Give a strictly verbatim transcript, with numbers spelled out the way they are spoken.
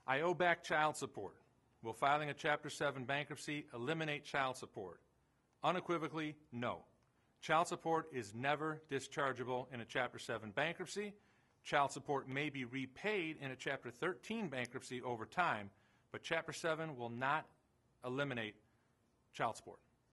I owe back child support. Will filing a Chapter seven bankruptcy eliminate child support? Unequivocally, no. Child support is never dischargeable in a Chapter seven bankruptcy. Child support may be repaid in a Chapter thirteen bankruptcy over time, but Chapter seven will not eliminate child support.